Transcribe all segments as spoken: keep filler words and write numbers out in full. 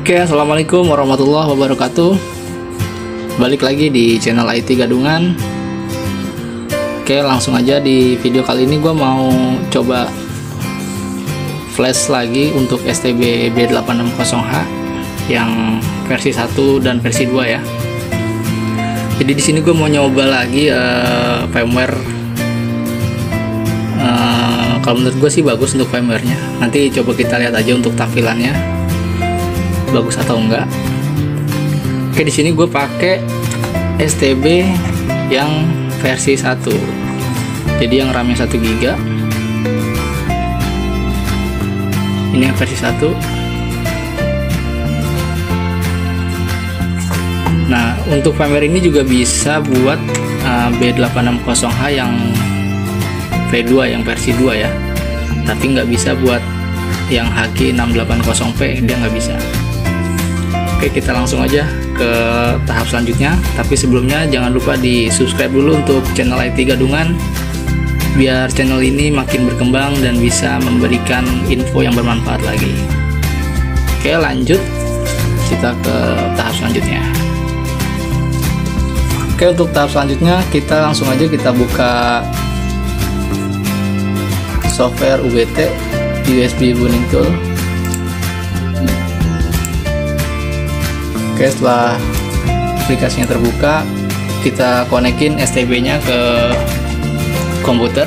Oke, assalamualaikum warahmatullahi wabarakatuh. Balik lagi di channel I T Gadungan. Oke, langsung aja di video kali ini gue mau coba flash lagi untuk S T B B delapan enam nol H yang versi satu dan versi dua ya. Jadi di sini gue mau nyoba lagi uh, firmware. Uh, kalau menurut gue sih bagus untuk firmware-nya. Nanti coba kita lihat aja untuk tampilannya bagus atau enggak. Oke, di sini gue pakai S T B yang versi satu. Jadi yang RAM-nya satu giga. Ini yang versi satu. Nah, untuk firmware ini juga bisa buat uh, B delapan enam nol H yang V dua, yang versi dua ya. Tapi nggak bisa buat yang H G enam delapan nol P, dia nggak bisa. Oke, kita langsung aja ke tahap selanjutnya. Tapi sebelumnya jangan lupa di subscribe dulu untuk channel I T Gadungan, biar channel ini makin berkembang dan bisa memberikan info yang bermanfaat lagi. Oke, lanjut kita ke tahap selanjutnya. Oke, untuk tahap selanjutnya kita langsung aja kita buka software U B T U S B Booting Tool. Oke, setelah aplikasinya terbuka, kita konekin S T B nya ke komputer.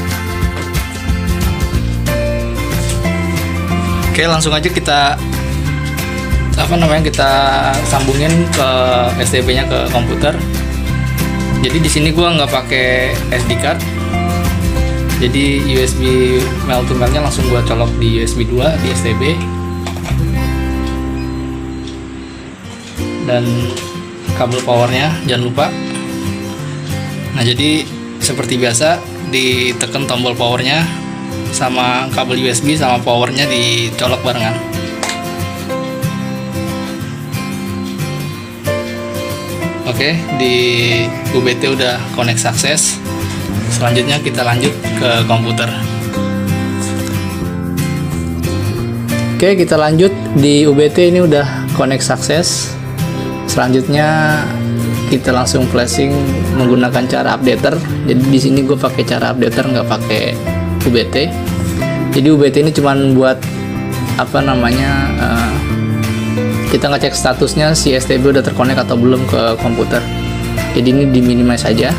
Oke, langsung aja kita apa namanya kita sambungin ke S T B nya ke komputer. Jadi di sini gua nggak pakai S D card. Jadi U S B male to male nya langsung gua colok di U S B dua di S T B. Dan kabel powernya jangan lupa. Nah, jadi seperti biasa ditekan tombol powernya sama kabel U S B sama powernya dicolok barengan. Oke, di U B T udah connect sukses. Selanjutnya kita lanjut ke komputer. Oke, kita lanjut di U B T ini udah connect sukses. Selanjutnya kita langsung flashing menggunakan cara updater. Jadi di sini gue pakai cara updater, nggak pakai U B T. Jadi U B T ini cuman buat apa namanya uh, kita ngecek statusnya si S T B udah terkonek atau belum ke komputer. Jadi ini di minimize saja.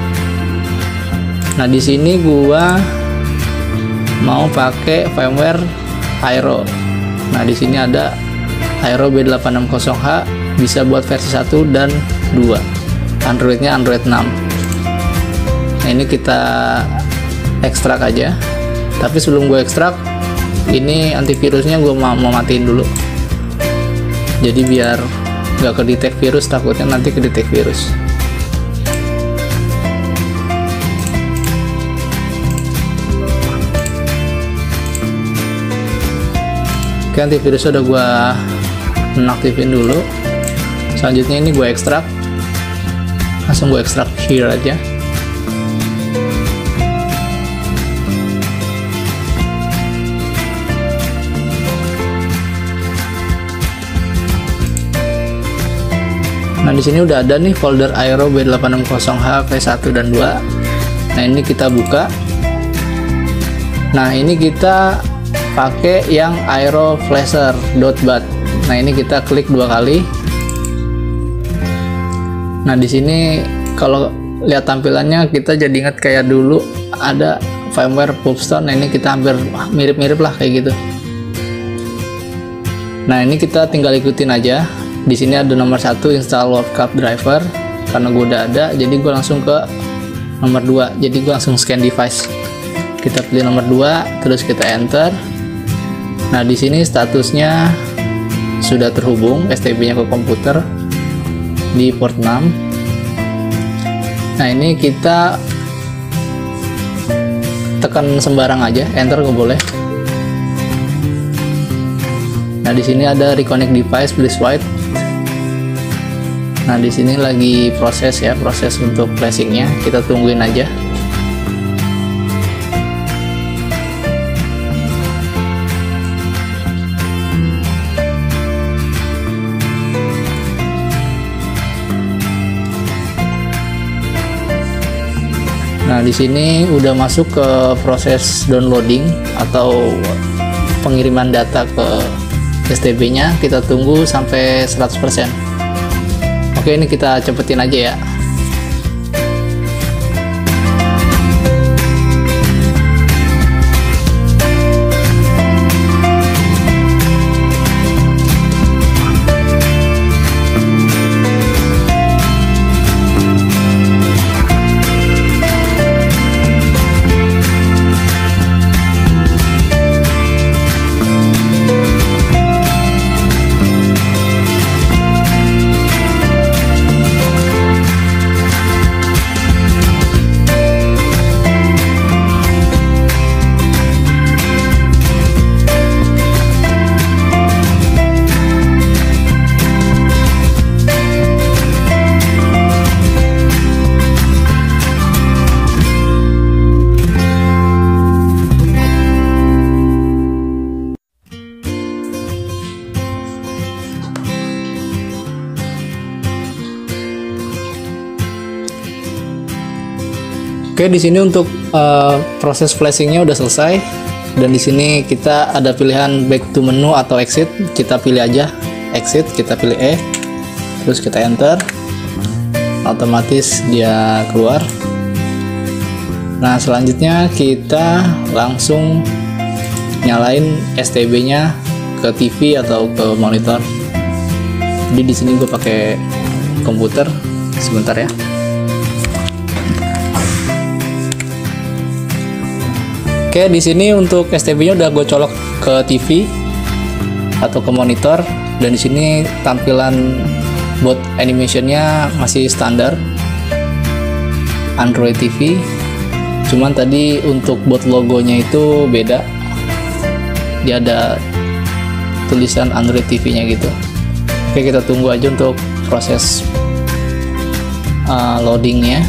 Nah, di sini gua mau pakai firmware Aero. Nah, di sini ada Aero B delapan enam nol H, bisa buat versi satu dan dua. Androidnya Android enam. Nah, ini kita ekstrak aja. Tapi sebelum gue ekstrak, ini antivirusnya gue mau, mau matiin dulu. Jadi biar nggak kedetek virus, takutnya nanti kedetek virus. Oke, antivirus udah gue nonaktifin dulu. Selanjutnya ini gue ekstrak, langsung gue ekstrak here aja. Nah, di sini udah ada nih folder Aero B delapan enam nol H V satu dan dua. Nah, ini kita buka. Nah, ini kita pakai yang Aero Flasher .bat. Nah, ini kita klik dua kali. Nah, di sini kalau lihat tampilannya kita jadi ingat kayak dulu ada firmware Pulpstone. Nah, ini kita hampir mirip-mirip lah kayak gitu. Nah, ini kita tinggal ikutin aja. Di sini ada nomor satu install World Cup driver. Karena gue udah ada, jadi gue langsung ke nomor dua. Jadi gue langsung scan device. Kita pilih nomor dua, terus kita enter. Nah, di sini statusnya sudah terhubung S T B-nya ke komputer di port enam. Nah, ini kita tekan sembarang aja, enter nggak boleh. Nah, di sini ada reconnect device, please wait. Nah, di sini lagi proses ya, proses untuk flashingnya. Kita tungguin aja. Nah, di sini udah masuk ke proses downloading atau pengiriman data ke S T B-nya. Kita tunggu sampai seratus persen. Oke, ini kita cepetin aja ya. Oke, di sini untuk uh, proses flashingnya udah selesai, dan di sini kita ada pilihan back to menu atau exit. Kita pilih aja exit, kita pilih E, terus kita enter, otomatis dia keluar. Nah, selanjutnya kita langsung nyalain S T B-nya ke T V atau ke monitor. Jadi di sini gue pakai komputer, sebentar ya. Oke, di sini untuk S T B-nya udah gue colok ke T V atau ke monitor, dan di sini tampilan boot animation-nya masih standar Android T V. Cuman tadi untuk boot logonya itu beda. Dia ada tulisan Android T V-nya gitu. Oke, kita tunggu aja untuk proses uh, loadingnya.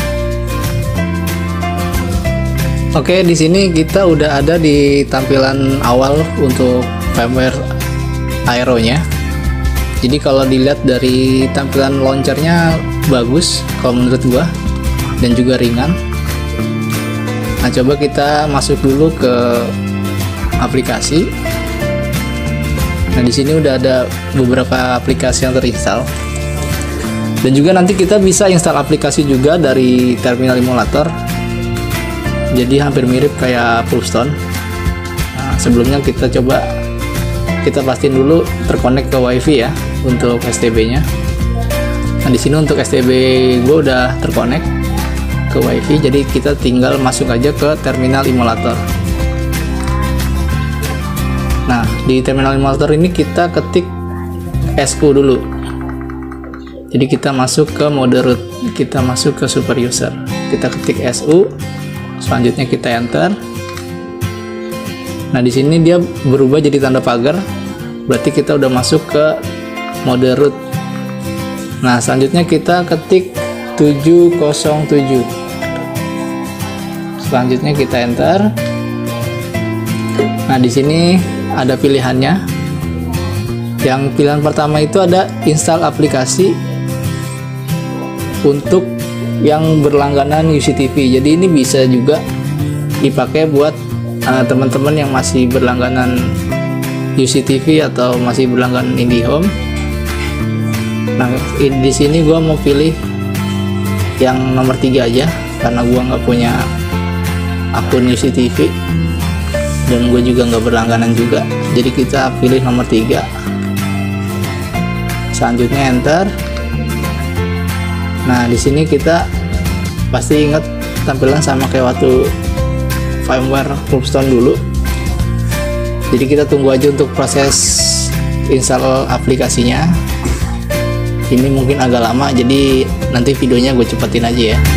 Oke, di sini kita udah ada di tampilan awal untuk firmware Aero-nya. Jadi kalau dilihat dari tampilan launchernya bagus kalau menurut gua, dan juga ringan. Nah, coba kita masuk dulu ke aplikasi. Nah, di sini udah ada beberapa aplikasi yang terinstall. Dan juga nanti kita bisa install aplikasi juga dari terminal emulator. Jadi hampir mirip kayak Proofstone. Nah, sebelumnya kita coba kita pastiin dulu terkonek ke WiFi ya untuk S T B-nya. Nah, di sini untuk S T B gue udah terkonek ke WiFi, jadi kita tinggal masuk aja ke terminal emulator. Nah, di terminal emulator ini kita ketik S U dulu. Jadi kita masuk ke mode root, kita masuk ke super user, kita ketik S U. Selanjutnya kita enter. Nah, di sini dia berubah jadi tanda pagar, berarti kita udah masuk ke mode root. Nah, selanjutnya kita ketik tujuh nol tujuh. Selanjutnya kita enter. Nah, di sini ada pilihannya. Yang pilihan pertama itu ada install aplikasi untuk yang berlangganan U C T V. Jadi ini bisa juga dipakai buat uh, teman-teman yang masih berlangganan U C T V atau masih berlangganan IndiHome. Nah, di sini gua mau pilih yang nomor tiga aja karena gua nggak punya akun U C T V dan gue juga nggak berlangganan juga. Jadi kita pilih nomor tiga. Selanjutnya enter. Nah, di sini kita pasti ingat tampilan sama kayak waktu firmware Proofstone dulu. Jadi kita tunggu aja untuk proses install aplikasinya. Ini mungkin agak lama, jadi nanti videonya gue cepetin aja ya.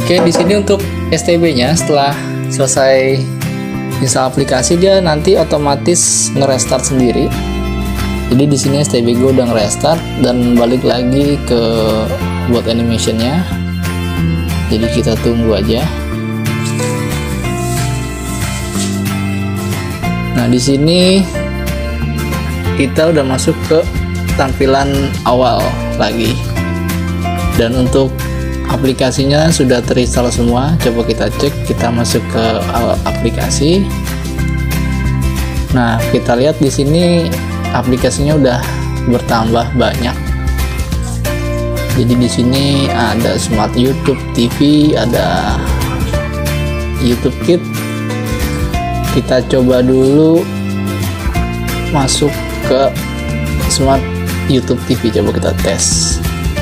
Oke, di sini untuk S T B-nya setelah selesai install aplikasi dia nanti otomatis nge-restart sendiri. Jadi di sini S T B gue udah nge-restart dan balik lagi ke buat animationnya. Jadi kita tunggu aja. Nah, di sini kita udah masuk ke tampilan awal lagi. Dan untuk aplikasinya sudah terinstall semua. Coba kita cek, kita masuk ke aplikasi. Nah, kita lihat di sini aplikasinya udah bertambah banyak. Jadi di sini ada Smart YouTube T V, ada YouTube Kids. Kita coba dulu masuk ke Smart YouTube T V, coba kita tes.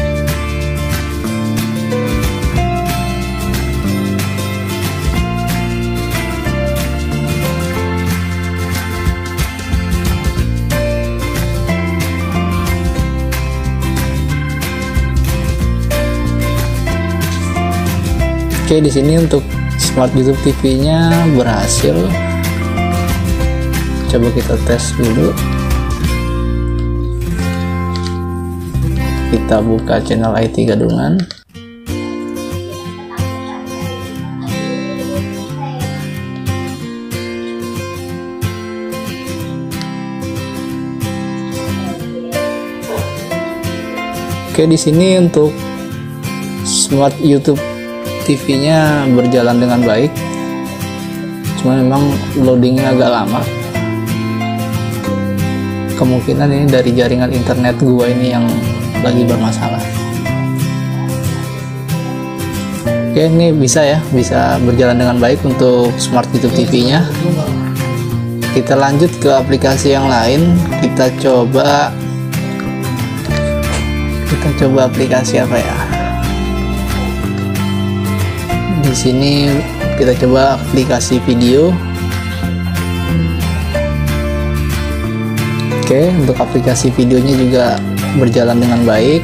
Oke, di sini untuk Smart YouTube T V-nya berhasil. Coba kita tes dulu. Kita buka channel I T Gadungan. Oke, di sini untuk Smart YouTube T V-nya berjalan dengan baik, cuma memang loadingnya agak lama. Kemungkinan ini dari jaringan internet gua ini yang lagi bermasalah. Oke, ini bisa ya, bisa berjalan dengan baik untuk Smart YouTube T V-nya. Kita lanjut ke aplikasi yang lain. Kita coba, kita coba aplikasi apa ya? Di sini kita coba aplikasi video. Oke, untuk aplikasi videonya juga berjalan dengan baik.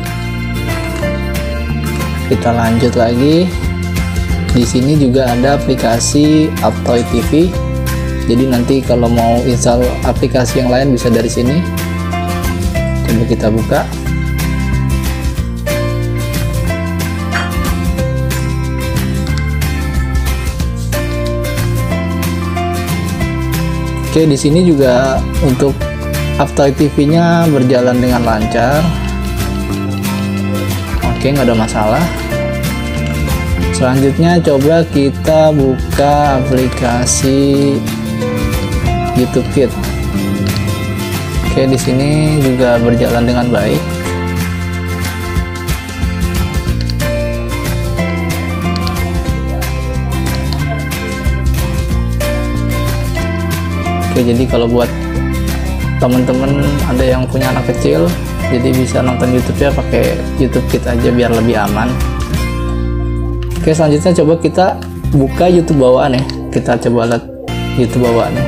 Kita lanjut lagi. Di sini juga ada aplikasi Aptoide T V. Jadi nanti kalau mau install aplikasi yang lain bisa dari sini. Coba kita buka. Oke, di sini juga untuk Aptoide T V-nya berjalan dengan lancar. Oke, nggak ada masalah. Selanjutnya coba kita buka aplikasi YouTube Kids. Oke, di sini juga berjalan dengan baik. Oke, jadi kalau buat teman-teman ada yang punya anak kecil, jadi bisa nonton YouTube ya pakai YouTube Kids aja biar lebih aman. Oke, selanjutnya coba kita buka YouTube bawaan ya. Kita coba lihat YouTube bawaannya.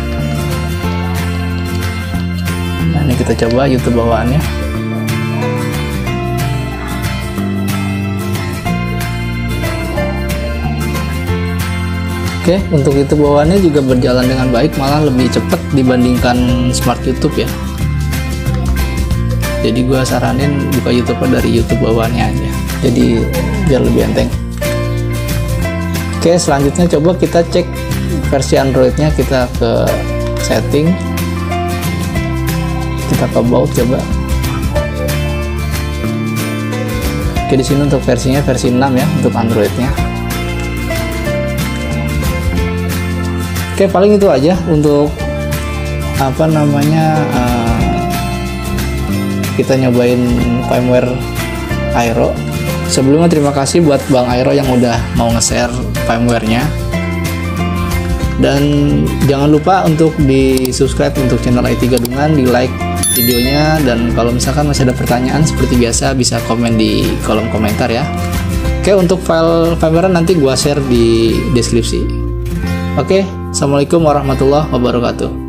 Nah, ini kita coba YouTube bawaannya. Oke, untuk YouTube bawaannya juga berjalan dengan baik, malah lebih cepat dibandingkan Smart YouTube ya. Jadi gua saranin buka YouTube dari YouTube bawaannya aja. Jadi biar lebih enteng. Oke, selanjutnya coba kita cek versi Android-nya. Kita ke setting, kita ke about coba. Oke, di sini untuk versinya versi enam ya untuk Android-nya. Oke, paling itu aja untuk apa namanya uh, kita nyobain firmware Aero. Sebelumnya terima kasih buat Bang Aero yang udah mau nge-share firmware-nya. Dan jangan lupa untuk di subscribe untuk channel I T Gadungan, di like videonya, dan kalau misalkan masih ada pertanyaan seperti biasa bisa komen di kolom komentar ya. Oke, untuk file firmware nanti gua share di deskripsi. Oke, assalamualaikum warahmatullahi wabarakatuh.